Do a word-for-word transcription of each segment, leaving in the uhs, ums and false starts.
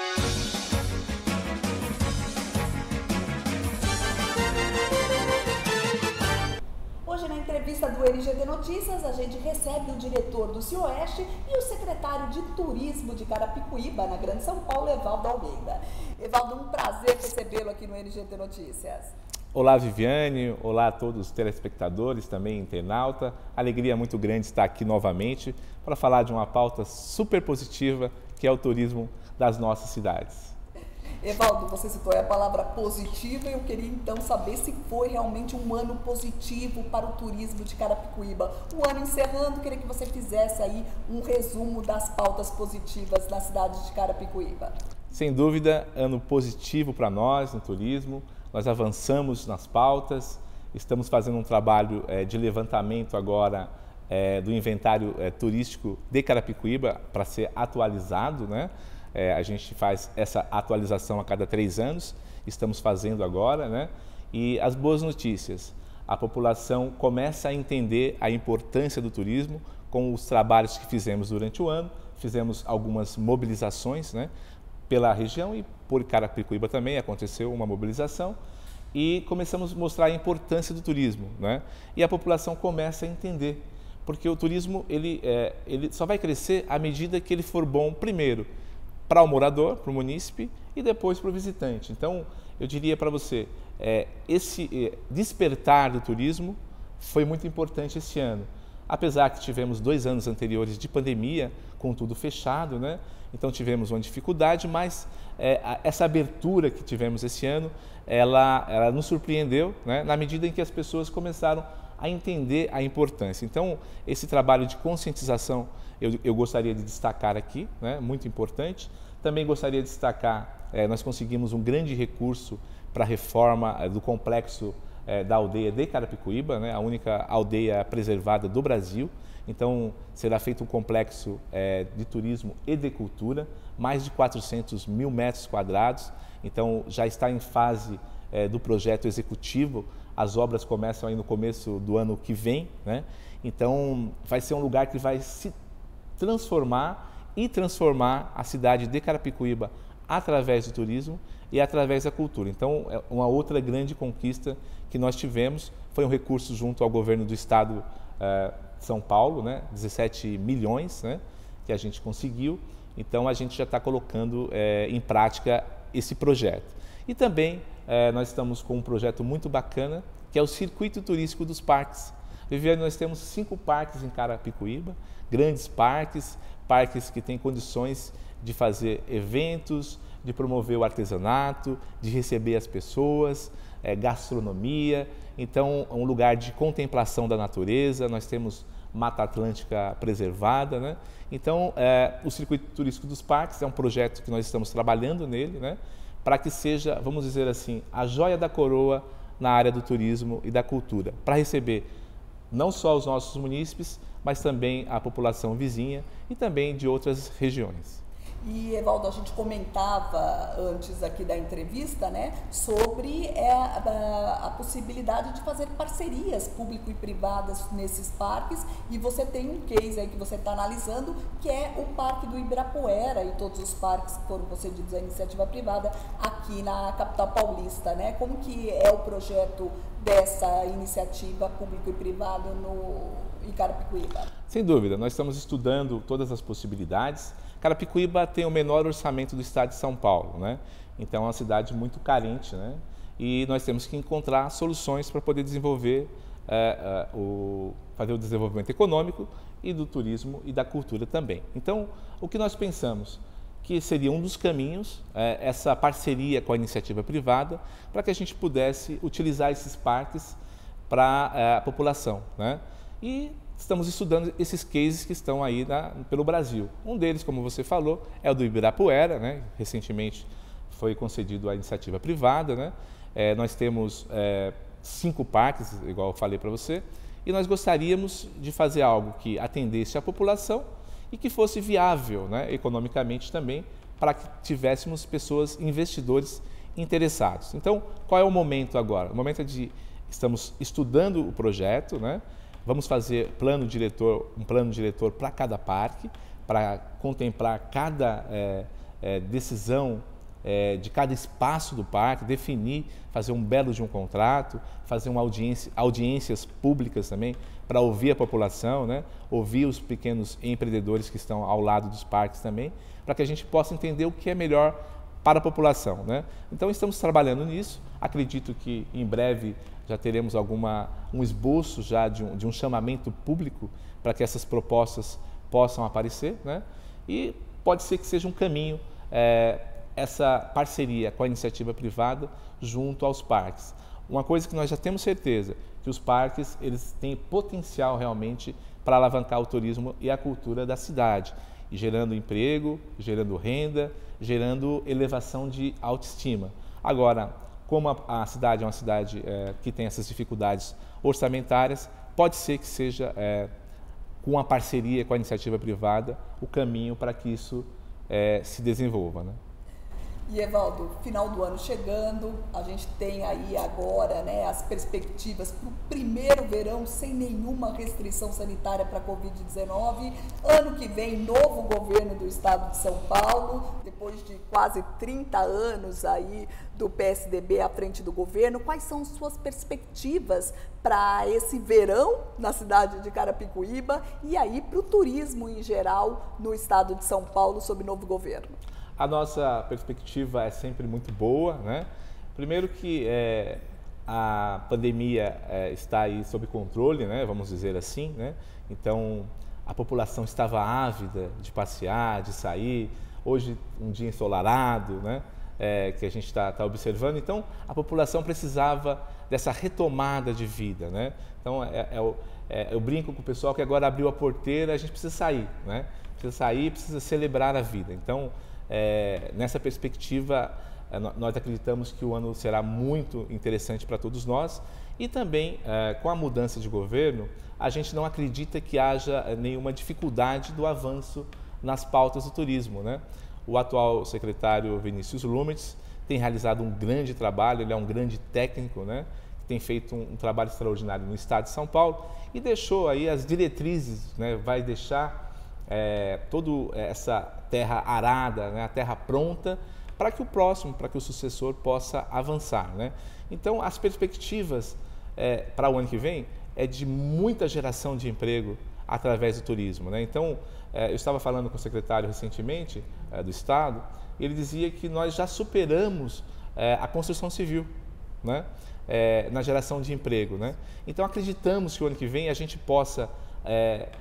Hoje, na entrevista do N G T Notícias, a gente recebe o diretor do Cioeste e o secretário de Turismo de Carapicuíba, na Grande São Paulo, Evaldo Almeida. Evaldo, um prazer recebê-lo aqui no N G T Notícias. Olá, Viviane. Olá a todos os telespectadores, também internauta. Alegria muito grande estar aqui novamente para falar de uma pauta super positiva, que é o turismo das nossas cidades. Evaldo, você citou a palavra positiva e eu queria então saber se foi realmente um ano positivo para o turismo de Carapicuíba. O ano encerrando, queria que você fizesse aí um resumo das pautas positivas na cidade de Carapicuíba. Sem dúvida, ano positivo para nós no turismo. Nós avançamos nas pautas, estamos fazendo um trabalho é, de levantamento agora é, do inventário é, turístico de Carapicuíba para ser atualizado, né? É, a gente faz essa atualização a cada três anos, estamos fazendo agora, né? E as boas notícias, a população começa a entender a importância do turismo com os trabalhos que fizemos durante o ano, fizemos algumas mobilizações, né? Pela região e por Carapicuíba também aconteceu uma mobilização e começamos a mostrar a importância do turismo, né? E a população começa a entender, porque o turismo ele, é, ele só vai crescer à medida que ele for bom primeiro para o morador, para o munícipe e depois para o visitante. Então, eu diria para você, é, esse é, despertar do turismo foi muito importante esse ano. Apesar que tivemos dois anos anteriores de pandemia, com tudo fechado, né? Então tivemos uma dificuldade, mas é, essa abertura que tivemos esse ano, ela, ela nos surpreendeu, né? Na medida em que as pessoas começaram a entender a importância. Então, esse trabalho de conscientização eu, eu gostaria de destacar aqui, né? Muito importante. Também gostaria de destacar, é, nós conseguimos um grande recurso para a reforma é, do complexo é, da aldeia de Carapicuíba, né? A única aldeia preservada do Brasil. Então, será feito um complexo é, de turismo e de cultura, mais de quatrocentos mil metros quadrados. Então, já está em fase é, do projeto executivo. As obras começam aí no começo do ano que vem, né? Então, vai ser um lugar que vai se transformar e transformar a cidade de Carapicuíba através do turismo e através da cultura. Então, é uma outra grande conquista que nós tivemos, foi um recurso junto ao governo do estado eh, de São Paulo, né? dezessete milhões, né? Que a gente conseguiu. Então, a gente já está colocando eh, em prática esse projeto. E também eh, nós estamos com um projeto muito bacana, que é o Circuito Turístico dos Parques. Viviane, nós temos cinco parques em Carapicuíba, grandes parques, parques que têm condições de fazer eventos, de promover o artesanato, de receber as pessoas, é, gastronomia. Então, é um lugar de contemplação da natureza, nós temos Mata Atlântica preservada, né? Então, é, o Circuito Turístico dos Parques é um projeto que nós estamos trabalhando nele, né? Para que seja, vamos dizer assim, a joia da coroa na área do turismo e da cultura, para receber não só os nossos munícipes, mas também a população vizinha e também de outras regiões. E, Evaldo, a gente comentava antes aqui da entrevista, né, sobre é, a, a possibilidade de fazer parcerias público e privadas nesses parques, e você tem um case aí que você está analisando, que é o Parque do Ibirapuera e todos os parques que foram concedidos à iniciativa privada aqui na capital paulista, né? Como que é o projeto dessa iniciativa público e privado no em Carapicuíba? Sem dúvida, nós estamos estudando todas as possibilidades. Carapicuíba tem o menor orçamento do estado de São Paulo, né? Então é uma cidade muito carente, né? E nós temos que encontrar soluções para poder desenvolver, é, é, o, fazer o desenvolvimento econômico e do turismo e da cultura também. Então, o que nós pensamos? Que seria um dos caminhos, é, essa parceria com a iniciativa privada, para que a gente pudesse utilizar esses parques para é, a população, né? E estamos estudando esses cases que estão aí na, pelo Brasil. Um deles, como você falou, é o do Ibirapuera, né? Recentemente foi concedido à iniciativa privada, né? É, nós temos é, cinco parques, igual eu falei para você, e nós gostaríamos de fazer algo que atendesse a população e que fosse viável, né, economicamente também, para que tivéssemos pessoas, investidores interessados. Então, qual é o momento agora? O momento é de estamos estudando o projeto, né? Vamos fazer plano diretor, um plano diretor para cada parque, para contemplar cada é, é, decisão é, de cada espaço do parque, definir, fazer um belo de um contrato, fazer uma audiência, audiências públicas também, para ouvir a população, né? Ouvir os pequenos empreendedores que estão ao lado dos parques também, para que a gente possa entender o que é melhor para a população, né? Então estamos trabalhando nisso, acredito que em breve já teremos alguma, um esboço já de um, de um chamamento público para que essas propostas possam aparecer, né? E pode ser que seja um caminho é, essa parceria com a iniciativa privada junto aos parques. Uma coisa que nós já temos certeza, que os parques eles têm potencial realmente para alavancar o turismo e a cultura da cidade, e gerando emprego, gerando renda, gerando elevação de autoestima. Agora, como a, a cidade é uma cidade é, que tem essas dificuldades orçamentárias, pode ser que seja, é, com a parceria com a iniciativa privada, o caminho para que isso é, se desenvolva, né? E, Evaldo, final do ano chegando, a gente tem aí agora, né, as perspectivas para o primeiro verão sem nenhuma restrição sanitária para a covid dezenove. Ano que vem, novo governo do estado de São Paulo, depois de quase trinta anos aí do P S D B à frente do governo. Quais são suas perspectivas para esse verão na cidade de Carapicuíba e aí para o turismo em geral no estado de São Paulo sob novo governo? A nossa perspectiva é sempre muito boa, né? Primeiro que é, a pandemia é, está aí sob controle, né? Vamos dizer assim, né? Então, a população estava ávida de passear, de sair. Hoje, um dia ensolarado, né? É, que a gente está tá observando. Então, a população precisava dessa retomada de vida, né? Então, é, é, é, eu brinco com o pessoal que agora abriu a porteira, a gente precisa sair, né? Precisa sair, precisa celebrar a vida. Então, É, nessa perspectiva, nós acreditamos que o ano será muito interessante para todos nós e também, é, com a mudança de governo, a gente não acredita que haja nenhuma dificuldade do avanço nas pautas do turismo, né? O atual secretário Vinícius Lumertz tem realizado um grande trabalho, ele é um grande técnico, né? Tem feito um, um trabalho extraordinário no estado de São Paulo e deixou aí as diretrizes, né? Vai deixar É, toda essa terra arada, né, a terra pronta, para que o próximo, para que o sucessor possa avançar, né? Então, as perspectivas é, para o ano que vem é de muita geração de emprego através do turismo, né? Então, é, eu estava falando com o secretário recentemente é, do Estado, ele dizia que nós já superamos é, a construção civil, né? É, na geração de emprego, né? Então, acreditamos que o ano que vem a gente possa é,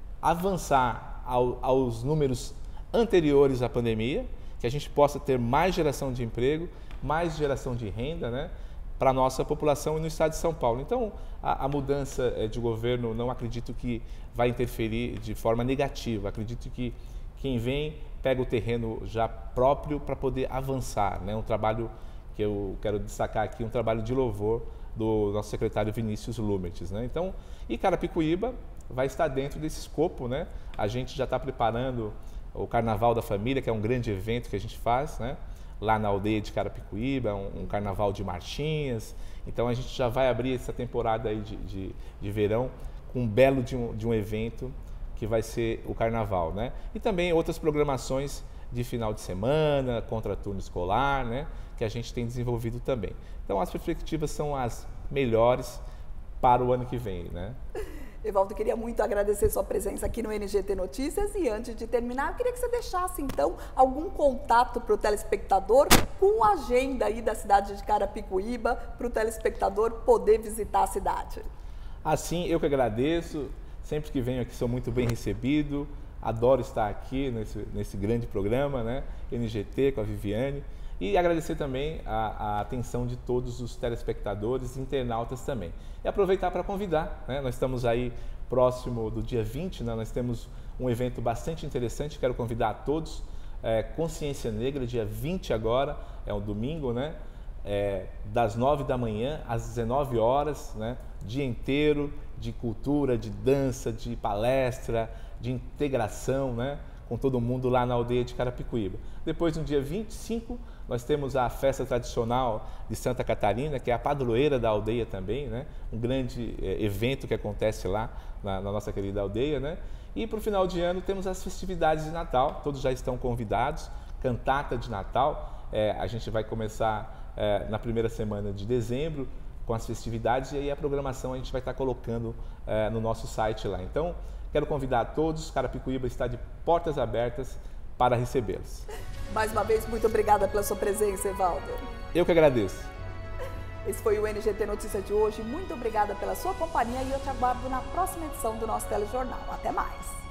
avançar Ao, aos números anteriores à pandemia, que a gente possa ter mais geração de emprego, mais geração de renda, né, para a nossa população e no estado de São Paulo. Então, a, a mudança de governo não acredito que vai interferir de forma negativa. Acredito que quem vem pega o terreno já próprio para poder avançar, né? Um trabalho que eu quero destacar aqui, um trabalho de louvor do nosso secretário Vinícius Lumertz, né? Então, e Carapicuíba vai estar dentro desse escopo, né? A gente já está preparando o Carnaval da Família, que é um grande evento que a gente faz, né? Lá na aldeia de Carapicuíba, um, um carnaval de marchinhas. Então, a gente já vai abrir essa temporada aí de, de, de verão com um belo de um, de um evento que vai ser o Carnaval, né? E também outras programações de final de semana, contraturno escolar, né? Que a gente tem desenvolvido também. Então, as perspectivas são as melhores para o ano que vem, né? Evaldo, queria muito agradecer sua presença aqui no N G T Notícias e antes de terminar, eu queria que você deixasse então algum contato para o telespectador com a agenda aí da cidade de Carapicuíba para o telespectador poder visitar a cidade. Assim, eu que agradeço, sempre que venho aqui sou muito bem recebido, adoro estar aqui nesse, nesse grande programa, né? N G T com a Viviane. E agradecer também a, a atenção de todos os telespectadores e internautas também. E aproveitar para convidar, né? Nós estamos aí próximo do dia vinte, né? Nós temos um evento bastante interessante, quero convidar a todos. É, Consciência Negra, dia vinte agora, é um domingo, né? É, das nove da manhã às dezenove horas, né? Dia inteiro de cultura, de dança, de palestra, de integração, né? Com todo mundo lá na aldeia de Carapicuíba. Depois, no dia vinte e cinco, nós temos a festa tradicional de Santa Catarina, que é a padroeira da aldeia também, né? Um grande é, evento que acontece lá na, na nossa querida aldeia, né? E para o final de ano temos as festividades de Natal, todos já estão convidados, cantata de Natal. É, a gente vai começar é, na primeira semana de dezembro com as festividades e aí a programação a gente vai estar colocando é, no nosso site lá. Então, quero convidar a todos, Carapicuíba está de portas abertas para recebê-los. Mais uma vez, muito obrigada pela sua presença, Evaldo. Eu que agradeço. Esse foi o N G T Notícia de hoje. Muito obrigada pela sua companhia e eu te aguardo na próxima edição do nosso telejornal. Até mais!